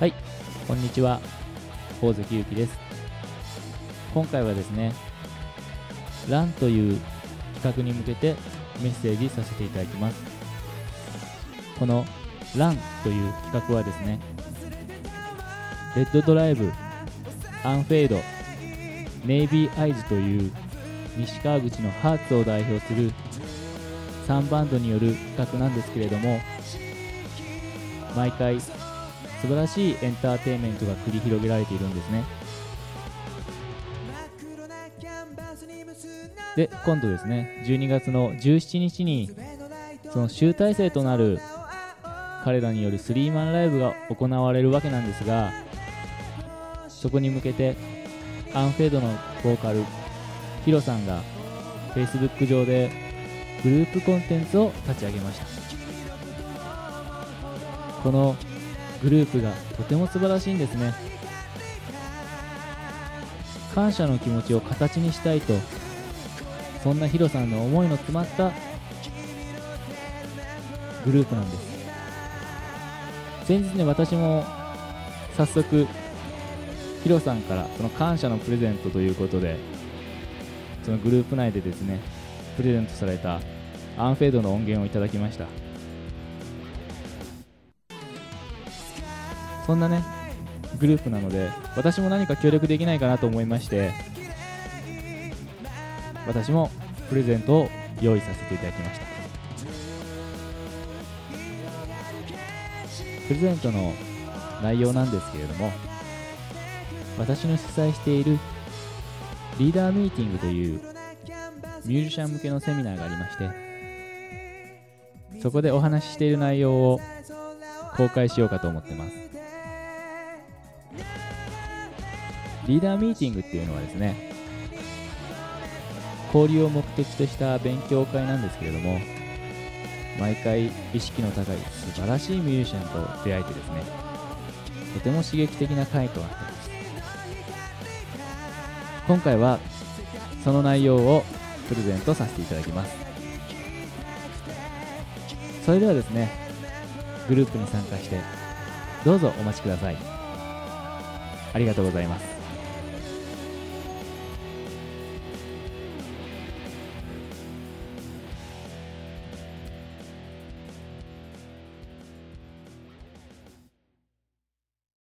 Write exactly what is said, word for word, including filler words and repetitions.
はい、こんにちは。大関ゆうきです。今回はですね、ランという企画に向けてメッセージさせていただきます。このランという企画はですね、レッドドライブ、アンフェイド、ネイビーアイズという西川口のハーツを代表するさんバンドによる企画なんですけれども、毎回素晴らしいエンターテインメントが繰り広げられているんですね。で、今度ですね、じゅうにがつのじゅうしちにちにその集大成となる彼らによるスリーマンライブが行われるわけなんですが、そこに向けてアンフェードのボーカルヒロさんが Facebook 上でグループコンテンツを立ち上げました。このグループがとても素晴らしいんですね。感謝の気持ちを形にしたいと、そんなヒロさんの思いの詰まったグループなんです。先日ね、私も早速ヒロさんからその感謝のプレゼントということで、そのグループ内でですねプレゼントされたアンフェードの音源をいただきました。そんなねグループなので、私も何か協力できないかなと思いまして、私もプレゼントを用意させていただきました。プレゼントの内容なんですけれども、私の主催しているリーダーミーティングというミュージシャン向けのセミナーがありまして、そこでお話ししている内容を公開しようかと思ってます。リーダーミーティングっていうのはですね、交流を目的とした勉強会なんですけれども、毎回意識の高い素晴らしいミュージシャンと出会えてですね、とても刺激的な会となっています。今回はその内容をプレゼントさせていただきます。それではですね、グループに参加してどうぞお待ちください。ありがとうございます。